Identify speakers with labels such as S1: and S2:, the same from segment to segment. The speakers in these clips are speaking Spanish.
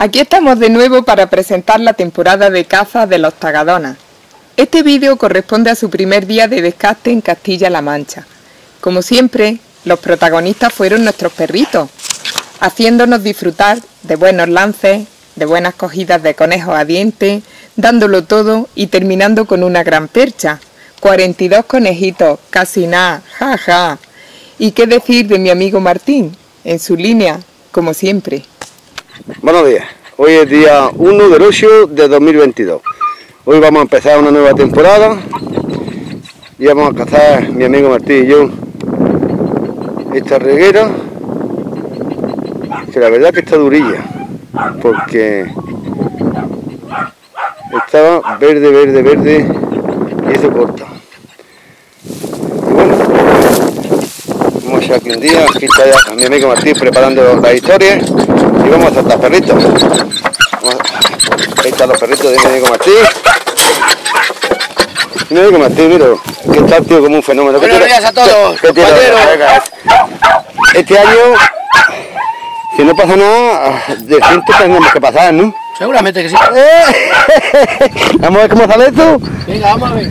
S1: Aquí estamos de nuevo para presentar la temporada de caza de los Tagadonas. Este vídeo corresponde a su primer día de descarte en Castilla-La Mancha. Como siempre, los protagonistas fueron nuestros perritos, haciéndonos disfrutar de buenos lances, de buenas cogidas de conejos a diente, dándolo todo y terminando con una gran percha. 42 conejitos, casi nada, jaja. ¿Y qué decir de mi amigo Martín? En su línea, como siempre.
S2: Buenos días, hoy es día 1 de 8 de 2022. Hoy vamos a empezar una nueva temporada y vamos a cazar, mi amigo Martín y yo, esta reguera, que la verdad que está durilla, porque estaba verde y eso corta. Y bueno, vamos a echar aquí un día, aquí está ya mi amigo Martín preparando las historias y vamos a soltar perritos. Ahí están los perritos de mi amigo Martín. Mi amigo Martín, mira, que está el tío como un fenómeno.
S3: Buenos días a todos,
S2: compañeros. Este año, si no pasa nada, de gente tenemos que pasar, ¿no?
S3: Seguramente que sí.
S2: Vamos a ver cómo sale esto.
S3: Venga, vamos a ver.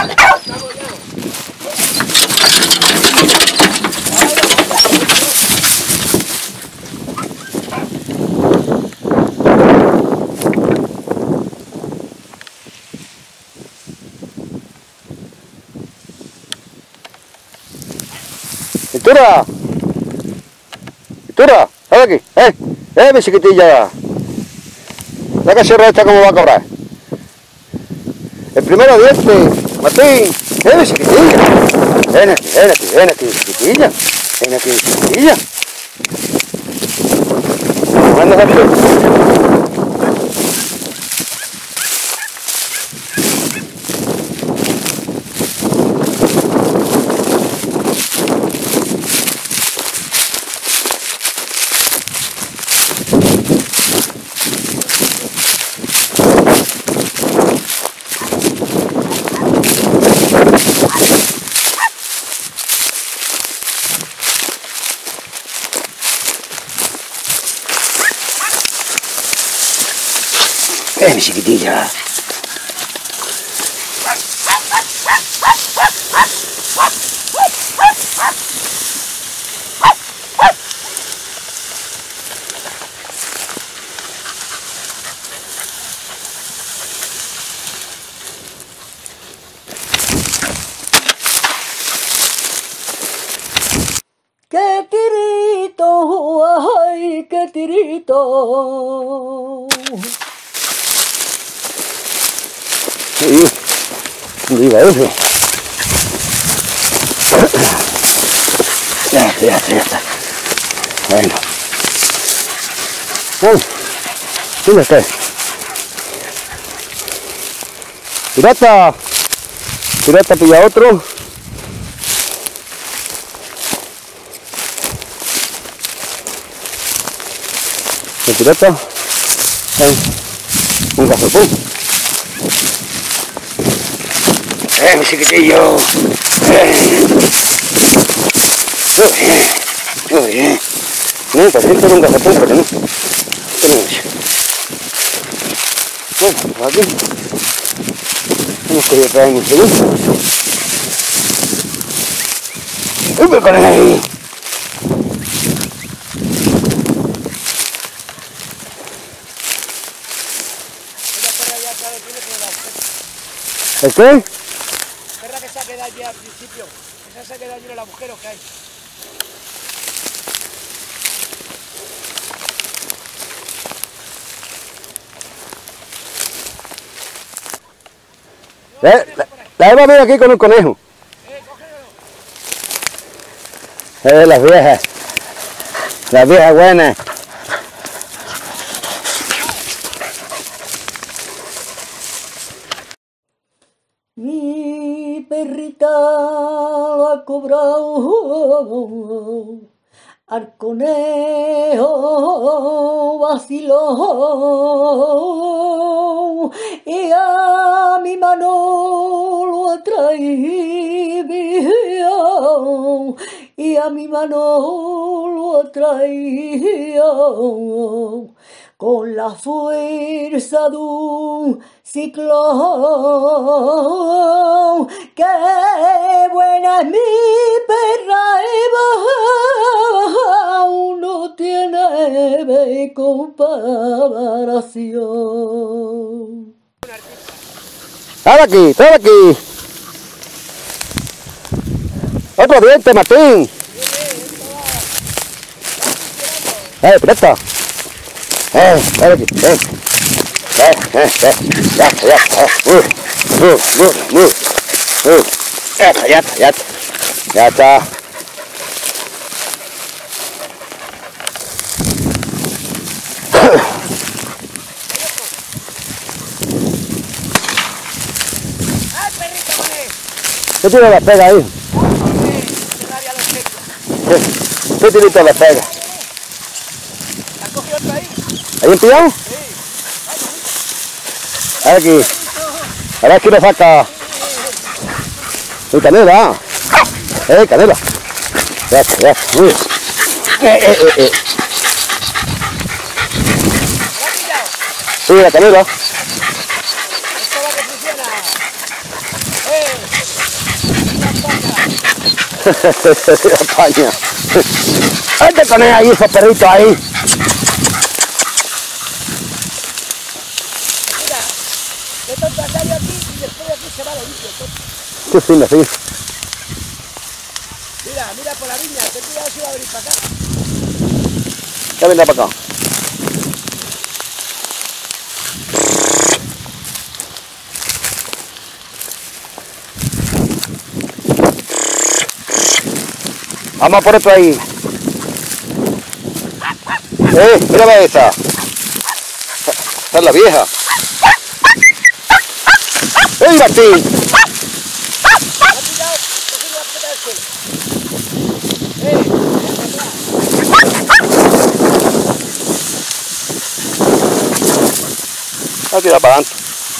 S2: ¡Pintura! ¡Pintura! ¡Ven aquí! Mi chiquitilla! La cachorra esta cómo va a cobrar. El primero diente, Martín. Mi chiquitilla. Ven aquí, chiquitilla. Ven aquí, chiquitilla. ¿Cuándo se mi chiquitilla.
S4: ¡Qué tirito! ¡Ay, qué tirito!
S2: Diga eso. Ya está. Bueno. ¿Dónde está? Pirata pilla otro. El pirata. Un gazapón. Mi chiquitillo. Muy bien. No, parece que era un gazapón, pero no. Bueno, por aquí. Hemos cogido otra vez un segundo. ¡Uy, con él ahí! ¿El qué?
S3: Espera que se ha quedado allí al principio. Esa se ha quedado allí en el agujero que hay.
S2: La Eva viene aquí con un conejo. Las viejas. Las viejas buenas.
S4: Mi perrita lo ha cobrado al conejo vaciló y a mi mano lo ha traído y a mi mano lo ha traído con la fuerza de un ciclón. ¡Qué buena es mi perra Eva! No tiene comparación.
S2: ¡Sal aquí, sal aquí! ¡Otro diente, Martín! Presta. Ven aquí, ven. Ya está. Ya está. ¿Qué tiene la pega ahí? ¿Qué tirito la pega?
S3: ¿La cogió otra ahí?
S2: ¿Ahí en pillado?
S3: Sí.
S2: Aquí. Ahora aquí le saca. Canela. Canela. Ya. Uy. Sí, la canela.
S3: Esto va que funciona.
S2: La paña. Hay que poner ahí esos perritos ahí.
S3: Mira, meto el pasario aquí y después de aquí se va lo limpio.
S2: Qué fino, sí.
S3: Mira por la viña, ten cuidado si va a venir para acá.
S2: Ya vendrá para acá. Vamos por otro ahí. Mírame esa. Esa es la vieja. ¡Ey, Martín!
S3: Cuidado, cogiendo la pelota del suelo.
S2: Voy a tirar para adelante.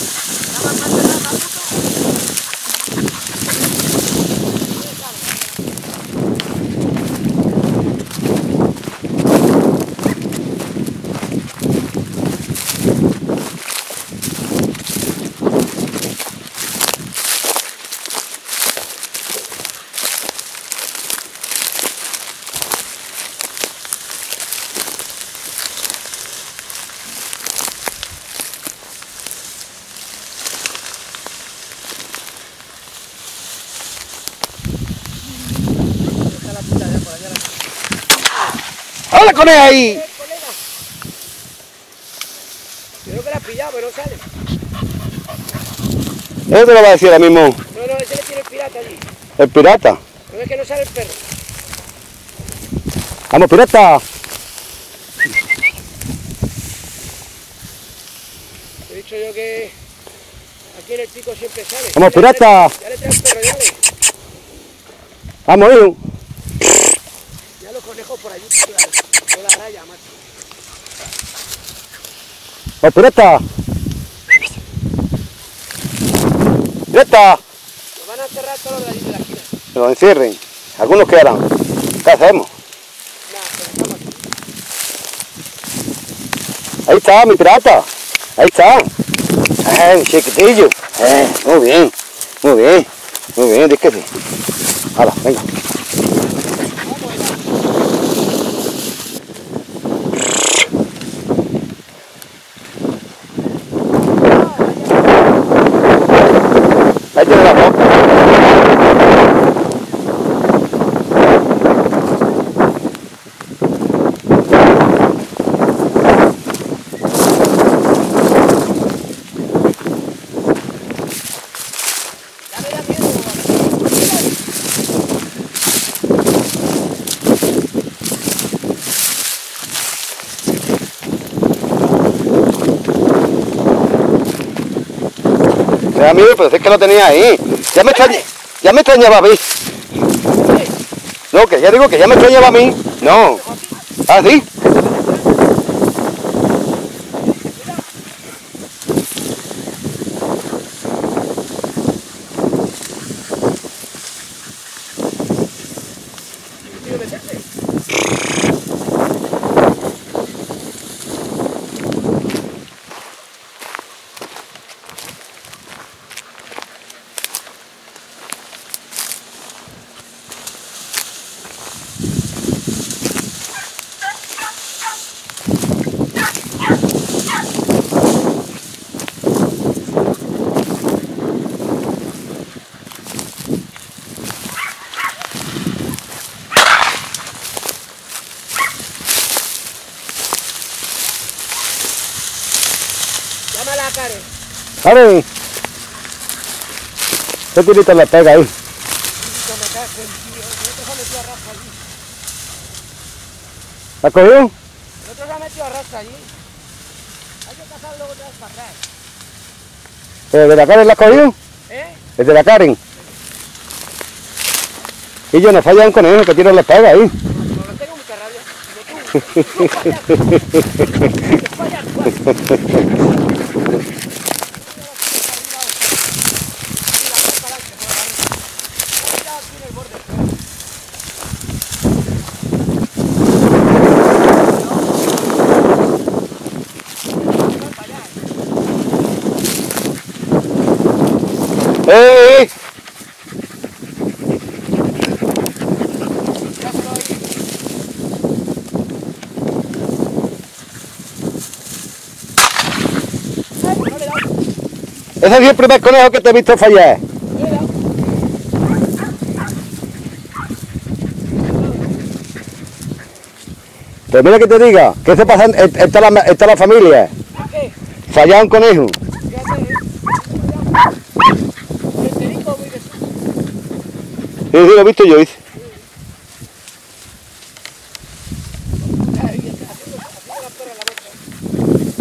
S2: ¡Hola con él ahí!
S3: Creo que la has pillado, pero no sale.
S2: Eso te lo va a decir ahora mismo.
S3: No, ese le tiene el pirata allí.
S2: El pirata.
S3: No es que no sale el perro.
S2: ¡Vamos, pirata!
S3: He dicho yo que aquí en el pico siempre sale.
S2: ¡Vamos, pirata!
S3: Ya le trae el perro, ya le.
S2: ¡Vamos, hijo!
S3: Ya los conejos por allí, por la raya, macho.
S2: ¡Vamos, pirata! ¡Pirata!
S3: Nos van a enterrar todos los de allí de la esquina.
S2: Que los encierren. Algunos quedarán. ¿Qué hacemos?
S3: Nada, pero estamos aquí.
S2: Ahí está, mi pirata. Ahí está. Chiquitillo. Muy bien. Muy bien. Muy bien, di que sí. Hala, venga. Ahí tiene la boca. Amigo, pero es que lo tenía ahí. Ya me extrañaba a mí. No, que ya digo que ya me extrañaba a mí. No. ¿Ah, sí?
S3: a Karen.
S2: Karen. ¿Qué tirito le pega ahí?
S3: Me cago en tío. El otro se ha metido a rasca allí.
S2: ¿La cogió?
S3: El otro se ha metido a rasca allí. Hay que cazarlo otra vez para atrás.
S2: ¿El de la Karen la cogió?
S3: ¿Eh?
S2: ¿El de la Karen? Y yo no falla un conejo, que tiro le pega ahí.
S3: No tengo mucha rabia. Digo, tú fallas igual.
S2: ¡Eh! Ese es el primer conejo que te he visto fallar. Pero mira que te diga, que eso pasa, está la familia.
S3: ¿Qué?
S2: Fallar un conejo.
S3: ¿Qué hace? El perico, muy de su.
S2: Sí, sí, lo he visto yo, dice.
S3: Haciendo la perra en la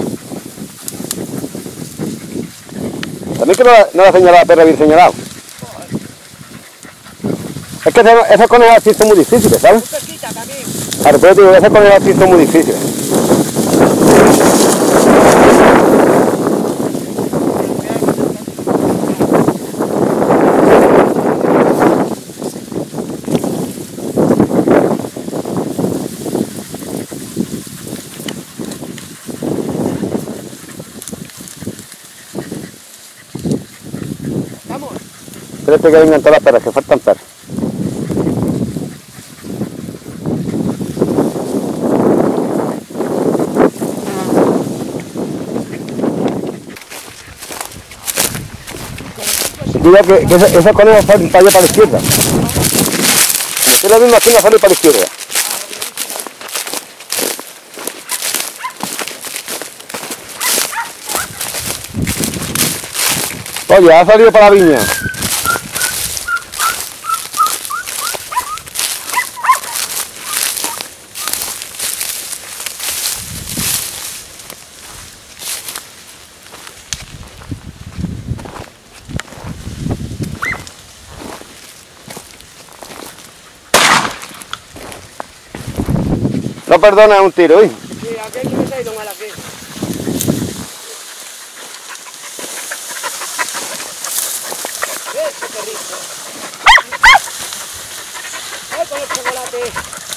S3: boca.
S2: También que no la señalaba la perra bien señalado. Es que esos conejos así son muy difíciles, ¿sabes?
S3: Un pesquita también.
S2: Claro, pero digo, esos conejos así son muy difíciles.
S3: Vamos.
S2: Espérate que vengan todas las perras, que faltan perras. Cuidado que esos conejos salen para allá para la izquierda. Como estoy la misma esquina, sale para la izquierda. Oye, ha salido para la viña. No perdona un tiro, ¿eh?
S3: Sí, aquel que me está ido mal aquí. Qué perrito. Con el chocolate.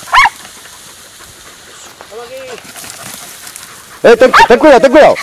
S3: Vamos aquí.
S2: Ten cuidado, ten cuidado.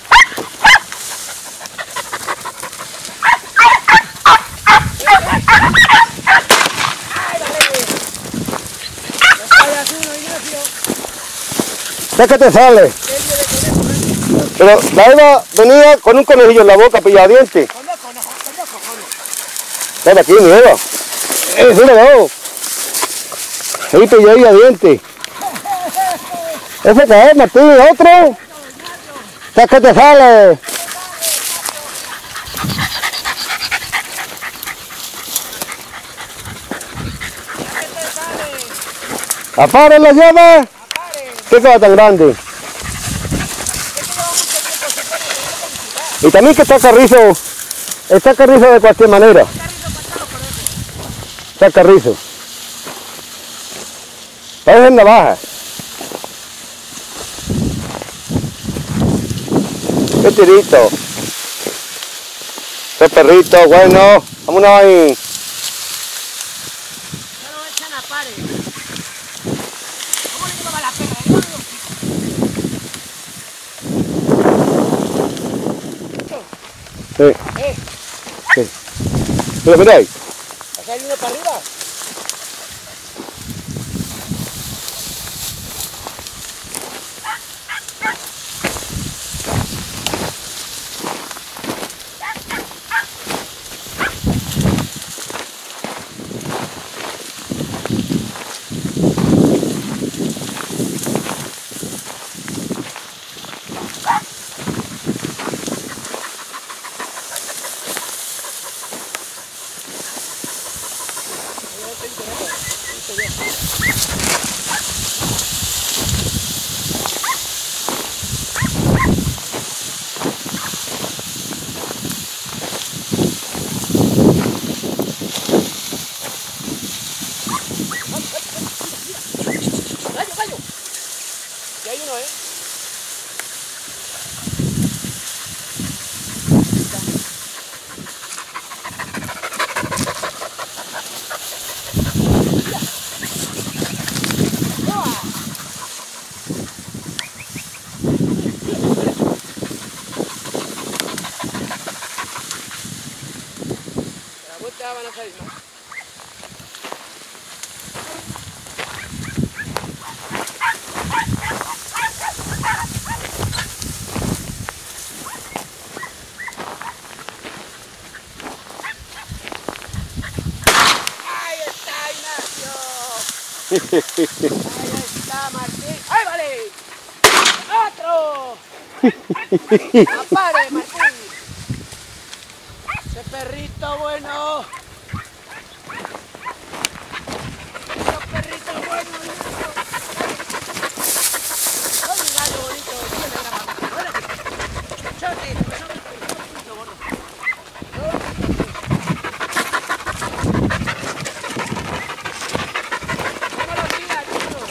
S3: ¡Ay, vale! No fallas uno, Ignacio.
S2: ¿Sabes qué te sale?
S3: El de conejo.
S2: Pero la Eva venía con un conejillo en la boca, pillado dientes.
S3: Con dos cojones.
S2: Ven aquí, mi Eva. Sí, le veo. Ahí pilló ella dientes. ¿Ese qué es, Martín? ¿Otro? ¿Sabes qué te sale? ¿Apare la llama? ¿Qué cosa tan grande? Y también que está carrizo de cualquier manera. Está carrizo. Parecen navajas. Qué tirito. Qué perrito, bueno. Vámonos ahí.
S3: No lo echan a pares. ¿Cómo le lleva la perra?
S2: Sí. Sí. Mira, mira ahí.
S3: ¿Ha salido uno para arriba? La vuelta van a salir más. ¡Ahí está, Ignacio! ¡Ahí está, Martín! ¡Ahí vale! ¡Otro! ¡Apare, Martín! ¡Ese perrito bueno! ¡Ese perrito bueno! ¡Ay, un gallo bonito! ¡Tiene grama! ¡Ven! ¡Chote! ¡Mucho gordo! ¿Cómo lo tiras, chico?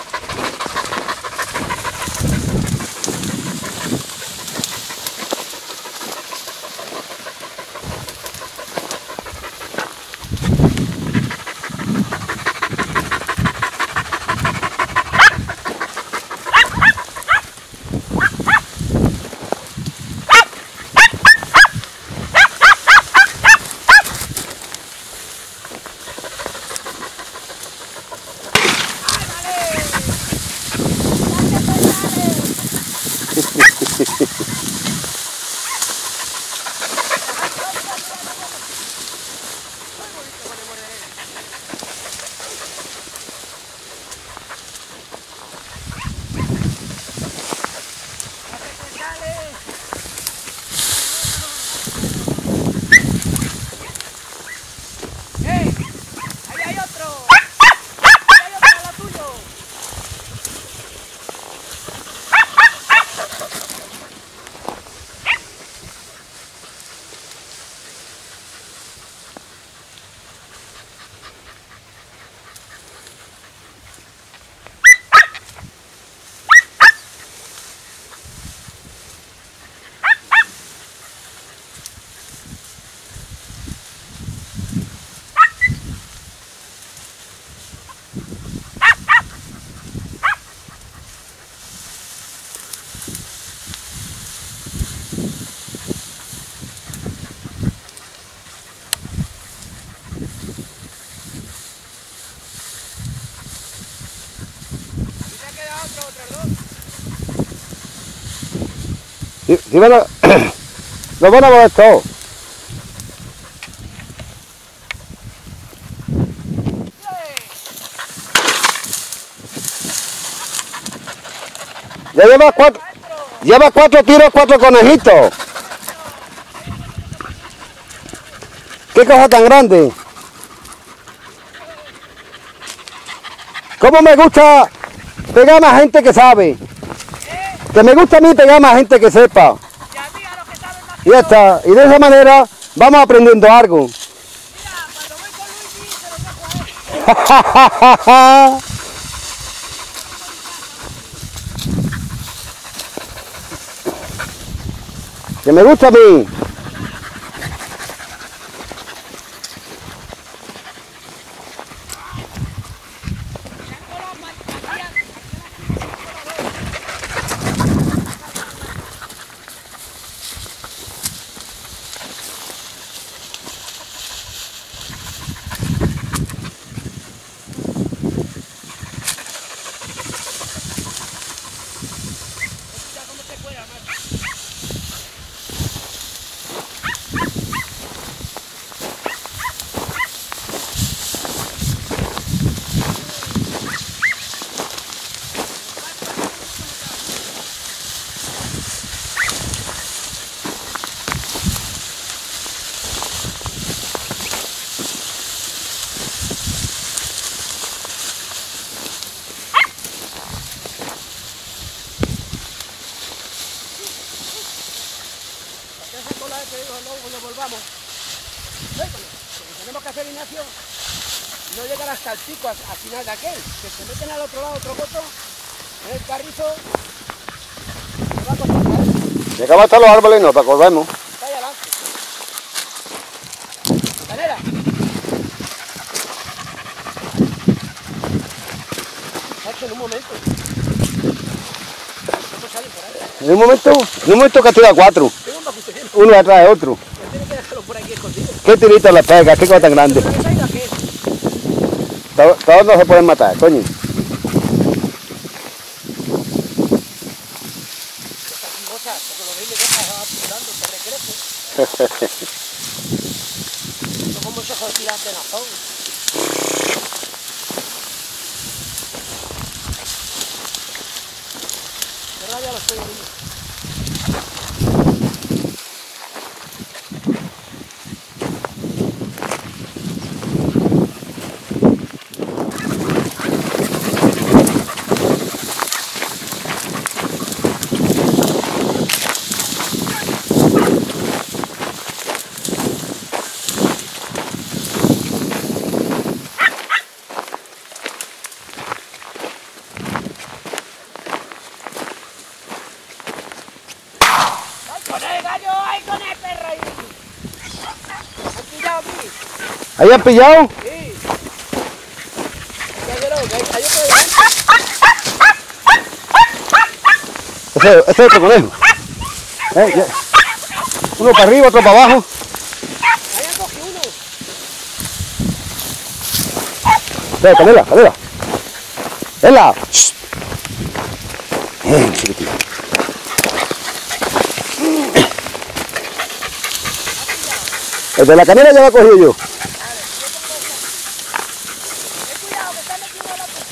S3: ¡Ahí hay otro! ¡Ahí hay otro, lo tuyo! ¿Y se ha quedado otros dos?
S2: Sí, van a... Lo van a mover todo. Ya lleva cuatro tiros, 4 conejitos. ¿Qué cosa tan grande? ¿Cómo me gusta pegar a gente que sabe? Que me gusta a mí pegar a gente que sepa.
S3: Y a mí, a los que saben más.
S2: Y ya está. Y de esa manera vamos aprendiendo algo.
S3: Mira, cuando voy con Luigi se lo dejo a él.
S2: Que me gusta a mí.
S3: Que digo, luego cuando volvamos. Lo que tenemos que hacer, Ignacio, no llegar hasta el pico, al final de aquel, que se meten al otro lado otro coto, en el carrizo, se va a costar.
S2: Y acá van a estar los árboles y nos acordamos.
S3: Está ahí adelante. Canela. Nacho, en un momento. ¿Cómo salen por ahí?
S2: En un momento captura 4.
S3: Tengo un bajito lleno.
S2: Uno detrás de otro.
S3: Pero tiene que dejarlo por aquí escondido.
S2: ¿Qué tirito le pega? ¿Qué cosa tan grande?
S3: ¿Pero qué se ha ido aquel?
S2: Todos no se pueden matar, coño.
S3: Estas cosas, porque lo veis, le dejas apuntando, te recrece. No como esos tiras de nazón. ¿Verdad? Ya lo estoy viendo. ¡Con el gallo! ¡Ay, con el perro! ¡Ahí! ¿Has pillado aquí?
S2: ¿Ahí han pillado?
S3: Sí. ¿Qué hay otro delante?
S2: Ese es otro conejo. Uno para arriba, otro para abajo.
S3: Ahí han cogido uno.
S2: Canela, Canela. ¡Ela! ¡Shh! Bien, chiquitito. El de la canela ya lo he cogido yo.
S3: Ten cuidado, que está metido en la puta.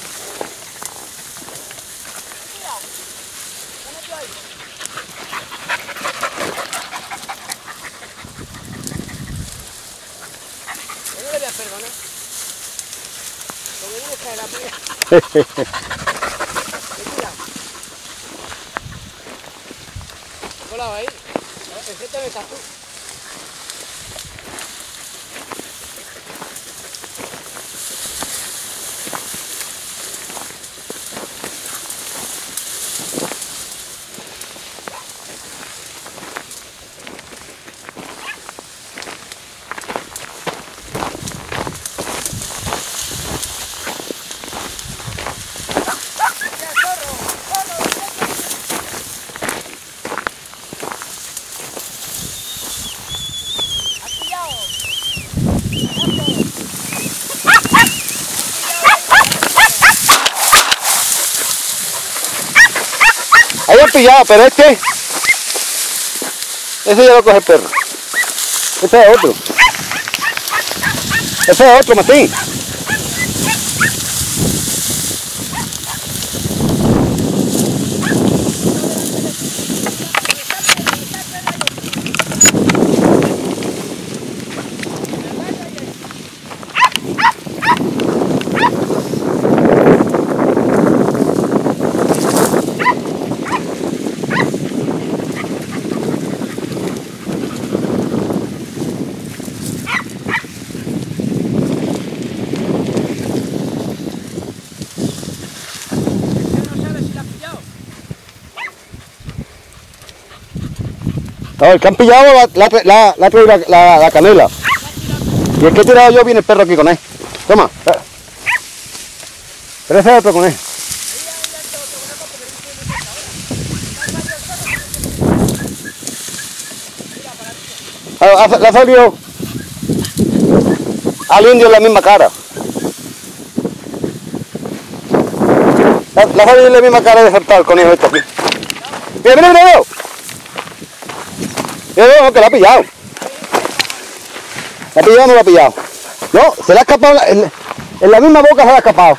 S3: Cuidado. Está metido ahí. Yo no le voy a perdonar. Lo que viene es caer la pega. Ten cuidado. Colado ahí. Enfréntame estás tú.
S2: Ahí han pillado, pero ese ya lo coge el perro. Ese es otro. Ese es otro, Martín. No, el que han pillado la canela. Y el que he tirado yo viene el perro aquí con él. Toma. Pero ese es otro con él. Le ha salido al indio en la misma cara. Le ha salido en la misma cara de saltar el conejo este aquí. Mira, mira, mira. Mira, que la ha pillado. ¿La ha pillado o no la ha pillado? No, se le ha escapado, en la misma boca se le ha escapado.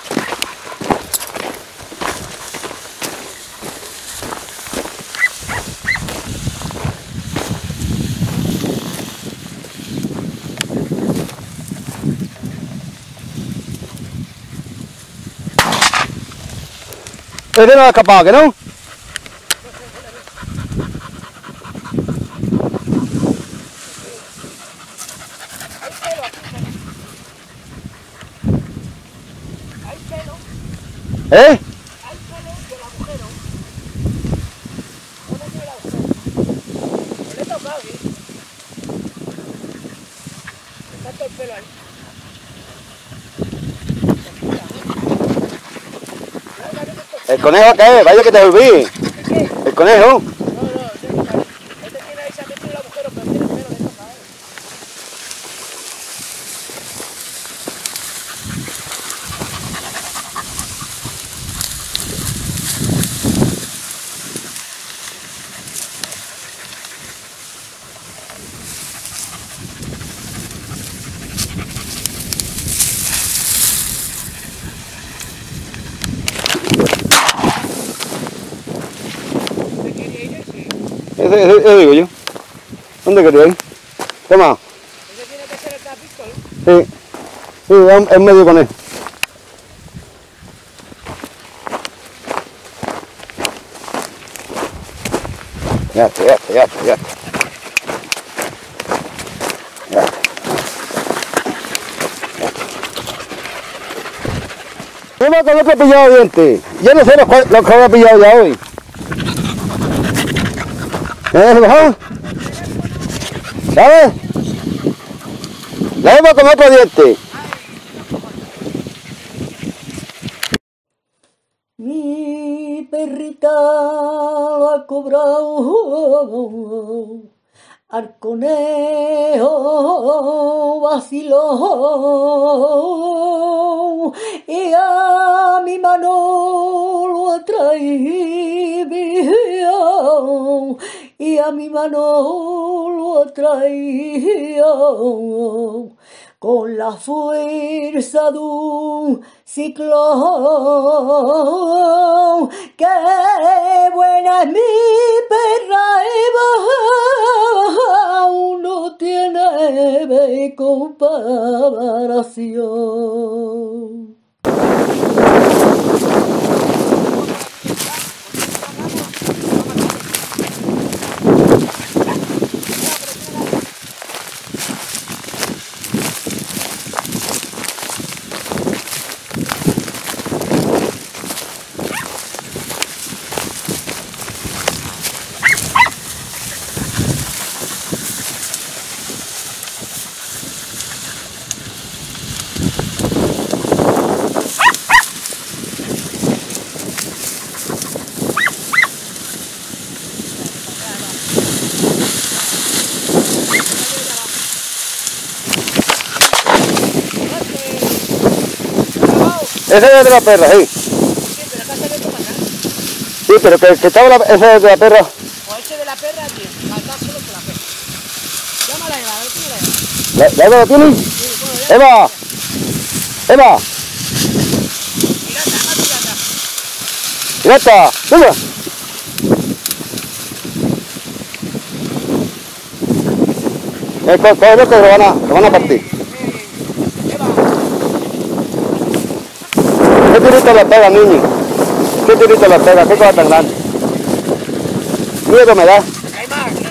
S2: Ese no se ha escapado, ¿que no? ¿Eh?
S3: Hay pelo del agujero. ¿Dónde tiene el agujero? Está todo el pelo ahí.
S2: ¿El conejo qué? Vaya que te olvidé. ¿El conejo?
S3: No, este tiene ahí, se ha metido el agujero, pero tiene pelo de eso, ¿sabes?
S2: Eso digo yo. ¿Dónde quería ir? Toma.
S3: Ese tiene que ser el que has visto, ¿no?
S2: Sí. Sí, es medio conejo. Ya está. Toma con otro pillado de dientes. Yo no sé los que habrá pillado ya hoy. ¿Sabes? La hemos con otro diente.
S4: Mi perrita lo ha cobrado al conejo vaciló y a mi mano lo ha traído y a mi mano lo ha traído con la fuerza de un ciclón. ¡Qué buena es mi perra Eva! No tiene comparación.
S2: Ese es de la perra, sí. Sí, pero que estaba ese es de la perra.
S3: O ese de la perra, tío. Falta solo con la perra. Llámala a Eva, a ver quién era Eva.
S2: ¿La Eva lo tiene?
S3: Sí, bueno, ya.
S2: ¡Eva! ¡Eva! ¡Pirata! ¡Sube! Coge lo que lo van a partir. ¿Qué tirito le pega, niño? ¿Qué tirito le pega? ¿Qué cosa tan grande? Miedo me da.
S3: Hay más aquí.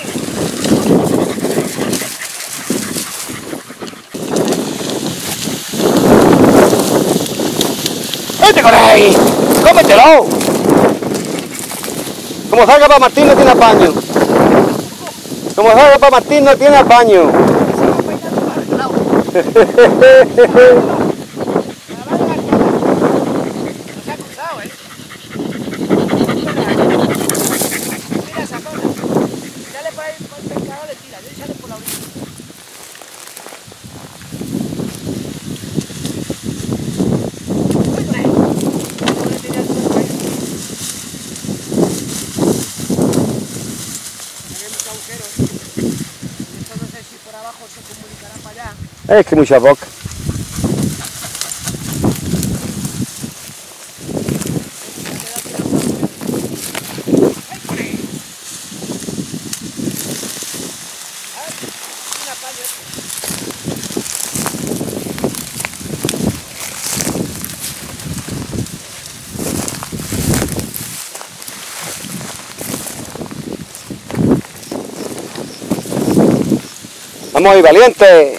S2: ¡Vete con ahí! ¡Cómetelo! Como salga para Martín no tiene apaño. Como salga para Martín no tiene apaño. Es que mucha boca. Vamos ahí, valiente.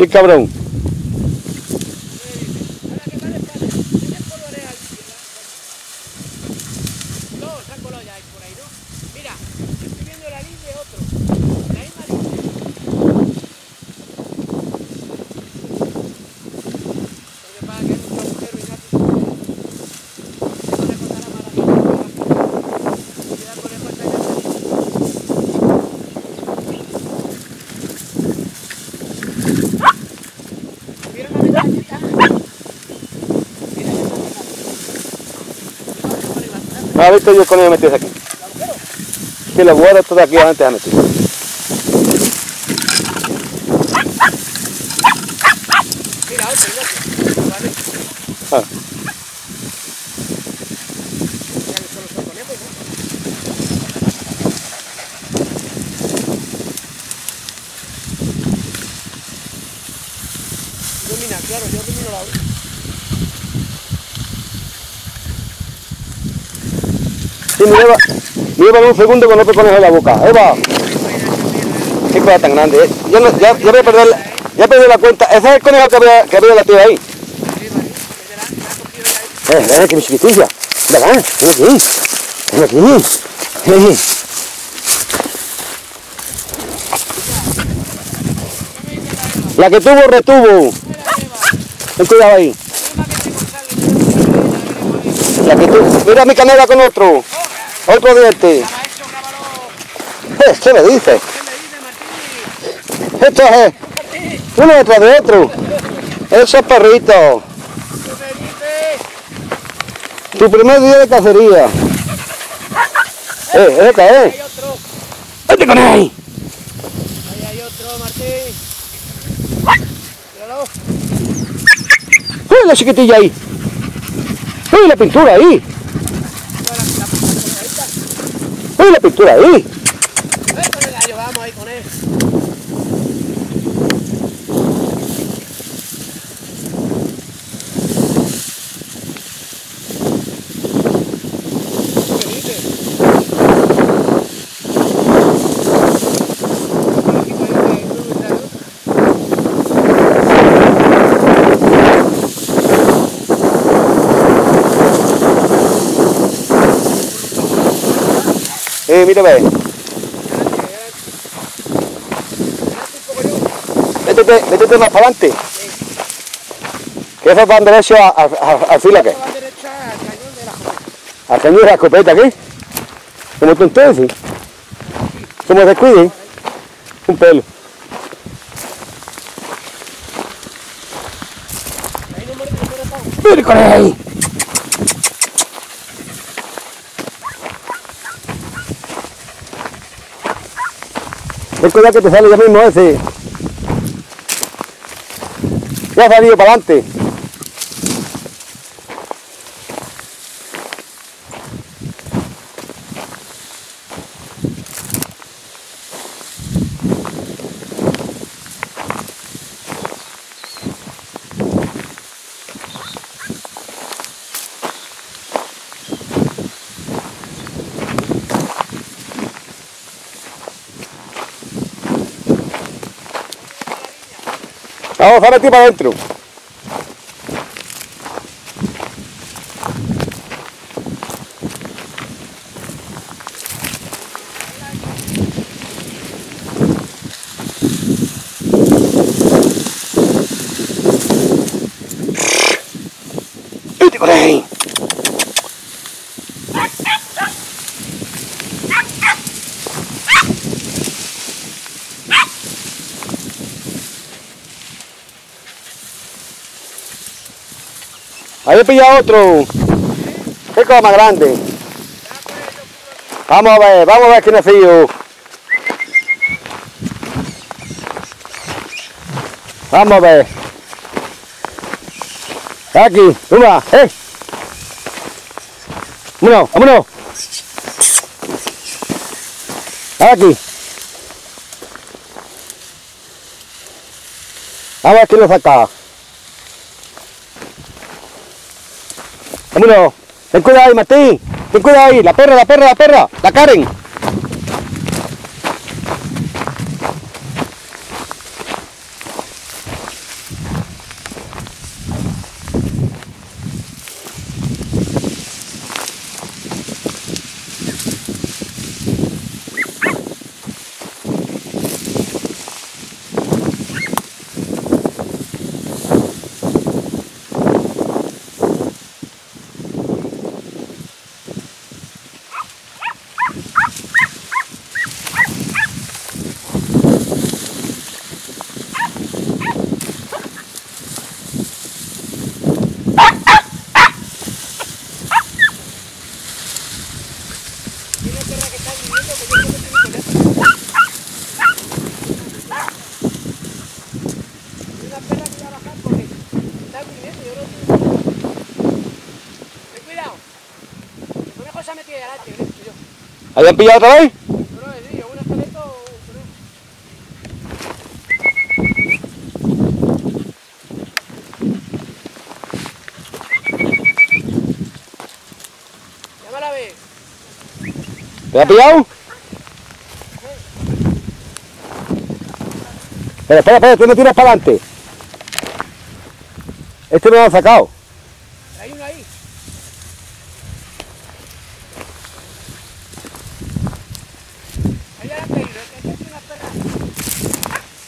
S2: Qué cabrón. ¿No has visto yo con ellos metidos aquí? Que los guardo todos aquí antes a meter.
S3: Mira, otro, Ignacio. Vale.
S2: Ah.
S3: Domina, claro, yo domino la otra.
S2: Sí, me lleva un segundo con otro conejo en la boca. Eva. Qué cosa tan grande, ¿eh? Ya voy a perder, ya perdí la cuenta. Ese es el conejo que había la tía ahí. Ven aquí, mi chiquitilla. Ven aquí. Ven aquí. La que tuvo, retuvo. Ten cuidado ahí. La que tuvo. Mira mi canela con otro. Otro diente. ¿Qué me dice? Esto es uno detrás de otro. Esos perritos. Tu primer día de cacería. Esta es. ¡Vete con él!
S3: Ahí hay otro, Martín. Míralo.
S2: ¡Uy, la chiquitilla ahí! ¡Uy, la pintura ahí! ¡Uy, la pintura ahí!
S3: Con el gallo, vamos ahí con él.
S2: Mira, ve. Métete más para adelante. Que esos van derecho al fila, ¿qué? Al cañón de la escopeta, ¿qué? Como tú entonces. Como descuiden. Un pelo. ¡Mira con ahí! Ten cuidado que te sale ya mismo ese. Ya ha salido para adelante. Vamos a meter para adentro. ¡Vete con ahí! Ahí he pillado otro. Qué cosa más grande. Vamos a ver quién es frío. Vamos a ver. Aquí, toma, Vámonos, vámonos. Aquí. A ver quién lo saca. Vámonos. Ten cuidado ahí, Martín. Ten cuidado ahí. La perra. La Karen.
S3: se ha metido adelante, lo he visto yo.
S2: ¿Habían pillado otra vez?
S3: No, no, sí, un esqueleto. Llámala a ver.
S2: ¿Te ha pillado? Pero espera, tú no tiras para adelante. Este no lo han sacado.
S3: Hay uno ahí. Ahí ya la han caído, es que tiene una perra.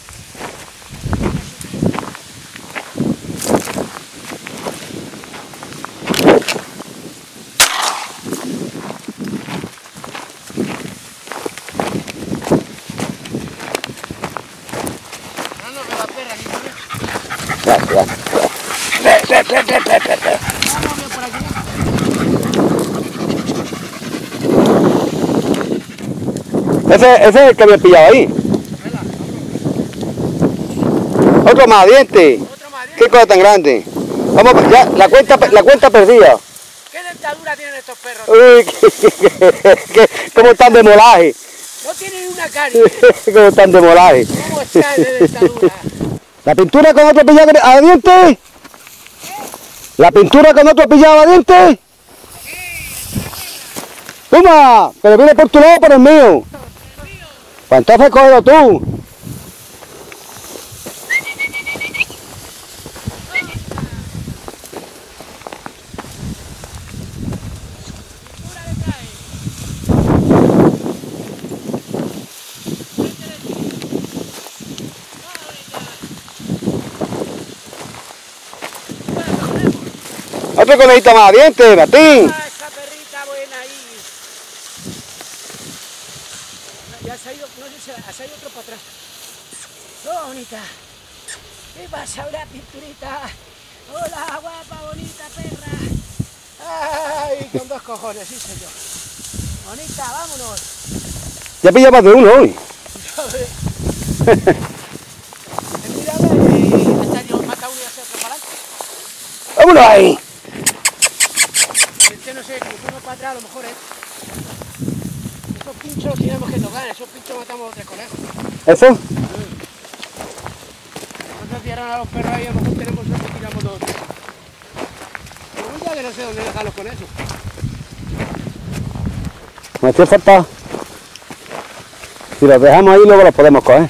S3: No, no, que la perra, ni por eso. Vamos, ven por aquí.
S2: Ese es el que habían pillado ahí. Otro más, diente.
S3: Otro más,
S2: Qué cosa tan grande. Vamos, ya, la cuenta perdida.
S3: ¿Qué dentadura tienen estos perros?
S2: Uy, cómo están de molaje.
S3: No tienen una carie.
S2: Cómo están de molaje.
S3: ¿Cómo están de dentadura?
S2: ¿La pintura con otro pillado a diente? ¿La pintura con otro pillado a diente? ¡Toma! Pero viene por tu lado o por el mío. Pues entonces cógelo tú. Otro conejito más a diente, Martín.
S3: Ah, esa perrita buena ahí. Ya se ha ido, no sé si se ha ido otro para atrás. Oh, bonita. ¿Qué pasa ahora, pinturita? Hola, guapa, bonita perra. Ay, con dos cojones, sí soy yo. Bonita, vámonos.
S2: Ya pilla más de uno hoy.
S3: Mira, hasta yo mata uno y hace otro para adelante.
S2: ¡Vámonos ahí!
S3: Este no sé, como uno para atrás a lo mejor es. Esos pinchos los tenemos que tocar, esos pinchos matamos a 3 conejos.
S2: ¿Eso?
S3: Nosotros cierran a los perros ahí, a lo mejor tenemos suerte y tiramos 2. Pero un día que no sé dónde dejarlos con eso.
S2: Me hacía falta. Si los dejamos ahí, luego los podemos coger.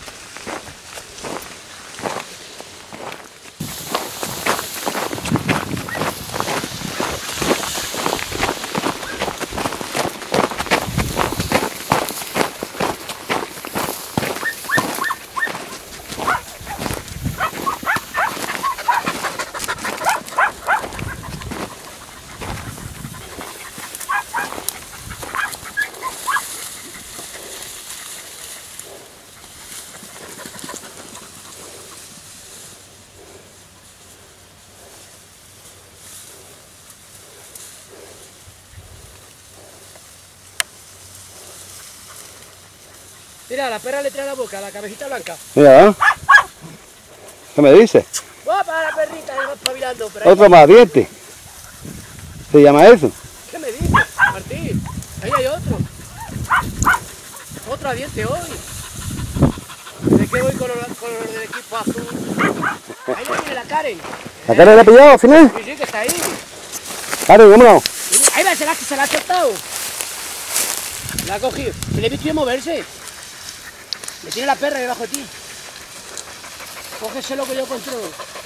S3: Mira, la perra le trae la boca, la cabecita blanca.
S2: Mira, ¿eh? ¿Qué me dice?
S3: ¡Guapa la perrita! Ahí va espabilando. Pero ahí
S2: Otro más diente. ¿Se llama eso?
S3: ¿Qué me dices, Martín? Ahí hay otro. Otro a diente hoy. ¿De qué voy con los del equipo azul? Ahí lo tiene la Karen.
S2: ¿La cara la ha pillado al final?
S3: Sí, sí, que está ahí.
S2: Karen, vámonos.
S3: Ahí va, se la ha soltado. La ha cogido. Se le he visto yo moverse. Le tiene la perra debajo de ti. Cógeselo que yo controlo.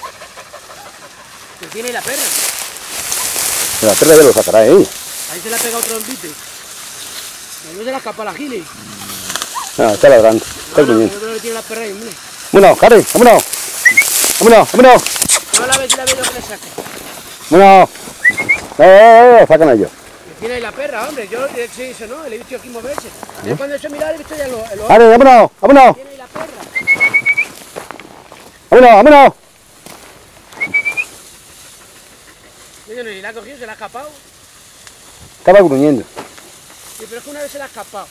S3: Que tiene la perra.
S2: La perra ya lo sacará ahí.
S3: Ahí se le ha pegado otro envite. No se la escapa la gili.
S2: No, está ladrando. Está gruñendo.
S3: Yo le tiene la perra ahí, hombre.
S2: Vámonos, Karen, vámonos. Vámonos, vámonos.
S3: No la ves lo que le saca.
S2: Vámonos. Sacan a ellos.
S3: Que tiene ahí la perra, hombre. Yo sí, eso no, le he visto aquí moverse. Yo cuando eso mirar he visto ya lo
S2: Karen, vámonos, vámonos.
S3: tiene ahí la perra.
S2: Vámonos, vámonos.
S3: Yo no, ni la ha cogido, se la ha escapado.
S2: Estaba gruñendo.
S3: Sí, pero es que una vez se la ha escapado.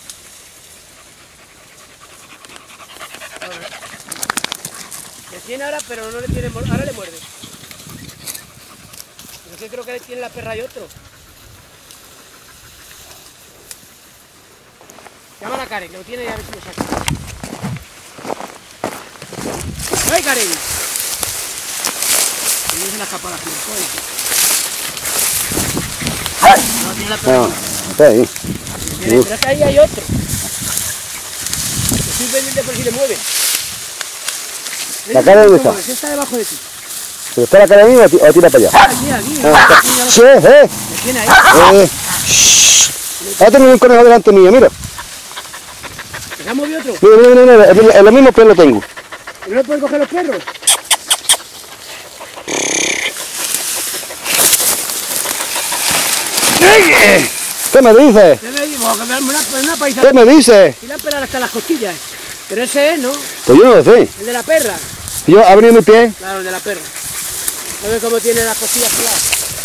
S3: Le tiene ahora, pero no le tiene, ahora le muerde. Pero que creo que le tiene la perra y otro. Llama a la Karen, que lo tiene y a ver si lo saca. ¡Ay, Karen! No se la escapa la fila, no, tiene la pelota.
S2: No, está ahí.
S3: Pero es que ahí hay otro. Estoy pendiente por si le mueve.
S2: ¿La Karen dónde está?
S3: Ese está debajo de ti.
S2: ¿Pero está la cara mía o tira para allá?
S3: Aquí, aquí.
S2: Sí,
S3: Me tiene ahí.
S2: Ahora tengo un conejo delante mío, mira.
S3: ¿Se ha movido otro?
S2: Mira, en los mismos pelos tengo.
S3: ¿No le pueden coger los perros?
S2: ¿Qué me dices?
S3: ¿Qué me digo? Que me una paisa.
S2: ¿Qué me dices?
S3: Y la pela hasta las costillas. Pero ese es, ¿no?
S2: Pues yo no lo sé.
S3: El de la perra.
S2: Yo ha venido mi pie.
S3: Claro, el de la perra. ¿No ves cómo tiene las costillas claras?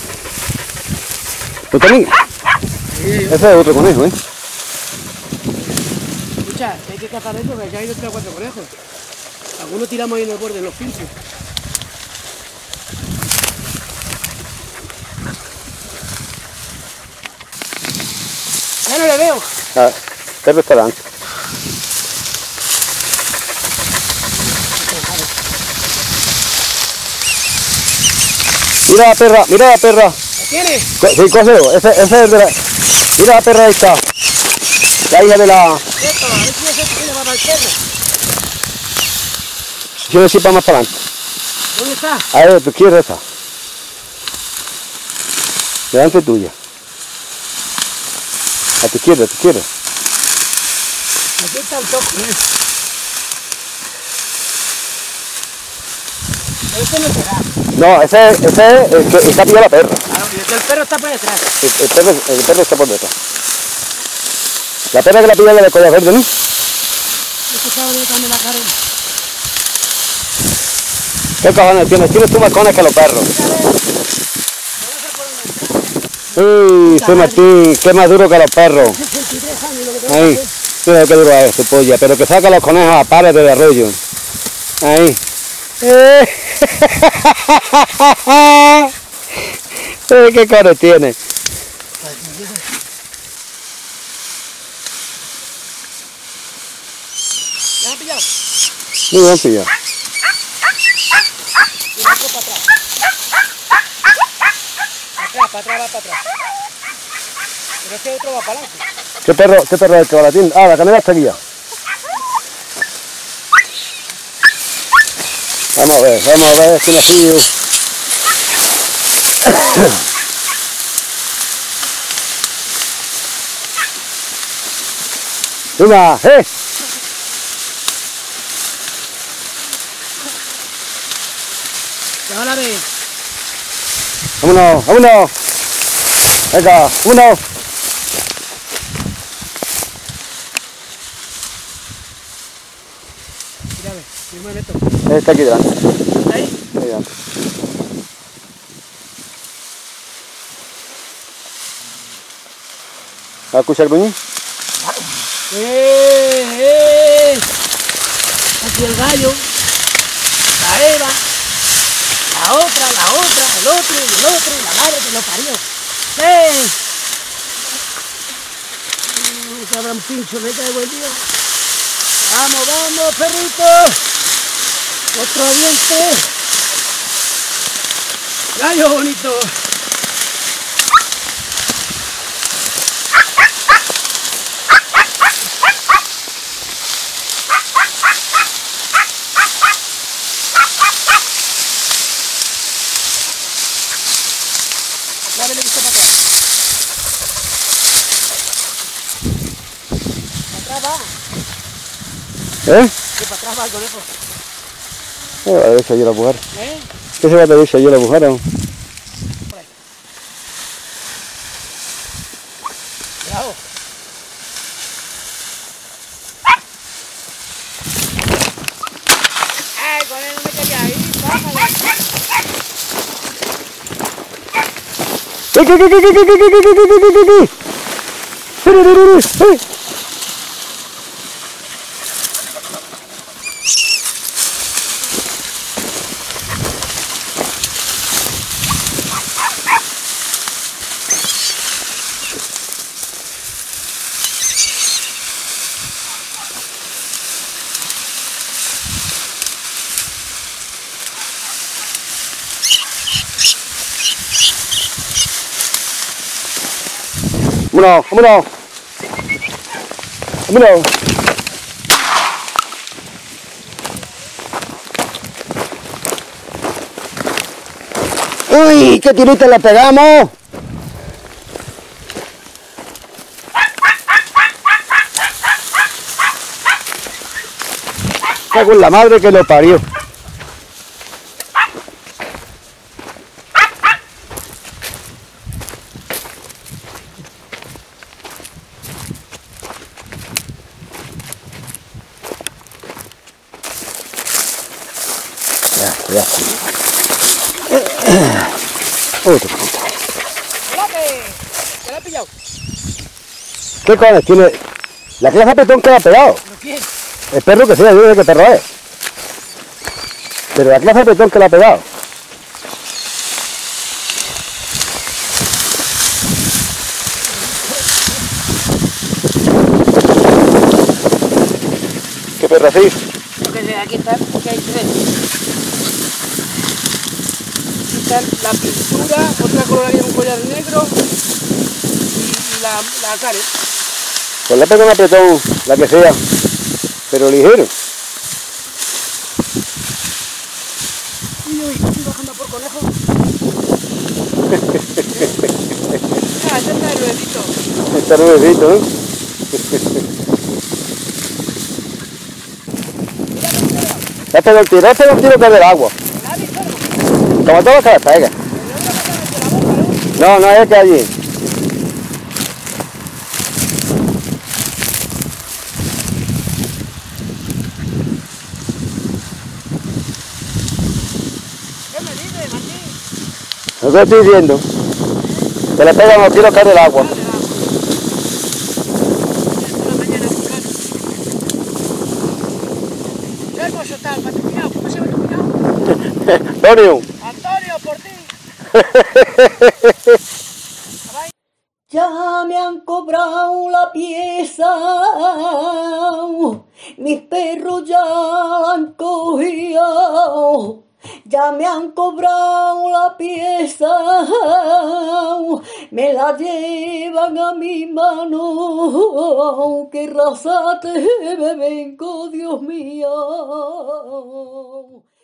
S2: ¿Tú también?
S3: Sí,
S2: Ese es otro conejo, ¿eh?
S3: Escucha, hay que cazar esto, que ya hay 3 o 4 conejos. Algunos tiramos ahí en el borde, en los filtros. Ya no le veo.
S2: Ah, el restaurante. Mira la perra, mira la perra.
S3: ¿Lo tienes?
S2: Sí, cógelo, ese es de la... Mira la perra ahí está. La hija de la...
S3: Esto, a ver si ese tiene para el perro.
S2: Yo no sé para más para adelante.
S3: ¿Dónde está?
S2: A ver, tu izquierda esa. Delante tuya. A tu izquierda, a tu izquierda.
S3: Aquí está el toque. Pero este no será.
S2: No, ese es el que está pillado la perra.
S3: Claro, y el perro está por detrás.
S2: El perro está por detrás. La perra que la pilla de collar verde, ¿no?
S3: Este está brincando la cara.
S2: ¿Qué cojones tienes? Tienes tú más cojones que los perros. Uy, soy Martín, qué más duro que los perros.
S3: 63 años lo que tengo
S2: Ahí,
S3: que hacer.
S2: mira qué duro es tu polla, pero que saca los conejos a pares del arroyo. Ahí. ¿Qué cara tiene?
S3: ¿Ya lo has pillado?
S2: Muy bien pillado.
S3: Y va para atrás. Para atrás, va para atrás. Pero este otro va para adelante.
S2: ¿Qué perro es el que va a la tienda? Ah, la canela está aquí ya. Vamos a ver si me fío. Venga,
S3: Ya la ves.
S2: vámonos, vámonos. Venga, vámonos.
S3: Mira, ve, yo me meto.
S2: Está aquí delante.
S3: Ahí.
S2: Ahí delante. ¿Vas a escuchar el buñín?
S3: Aquí el gallo, la Eva, la otra, el otro, y la madre que lo parió. Cabrón pincho, me cae buen día. Vamos, vamos, perrito. Otro diente. Gallo bonito. Ya le visto para atrás. Para atrás va.
S2: ¿Eh?
S3: Que para atrás va el conejo.
S2: ¿Qué va a derecha yo la mujer?
S3: ¿Eh?
S2: ¿Qué se va a derecha yo la mujer?
S3: Por ahí. Bravo. Ay, con él no me quería ir. Bájale.
S2: Vámonos, vámonos. Vámonos. ¡Uy! ¡Qué tirita la pegamos! Cago en la madre que lo parió. Ya. Otro.
S3: ¿Te la has pillado?
S2: ¿Qué cones tiene? La clase de petón que ha pegado.
S3: ¿Pero quién?
S2: El perro que sea, yo no sé qué perro es. Pero la clase de petón que le ha pegado. ¿Qué perro así?
S3: Porque aquí está, porque hay tres. Aquí está la pintura, otra coloraría un collar negro y la cara.
S2: Pues le pega un apretón, la que sea, pero ligero.
S3: Uy, estoy bajando por conejo. Este está nuevecito.
S2: Está nuevecito, ¿eh? Este es el tiro que es del agua. Como todos los que le pega. No, no es que allí.
S3: ¿Qué me dices, Martín?
S2: No te estoy diciendo. Que le pegan los tiros que es del agua.
S3: ¿Qué hermoso está el cuñado? ¿Cómo se llama tu cuñado?
S2: Antonio.
S3: Antonio, por ti.
S4: Ya me han cobrado la pieza, mis perros ya la han cogido. Ya me han cobrado la pieza, me la llevan a mi mano. Qué raza te me vengo, Dios mío.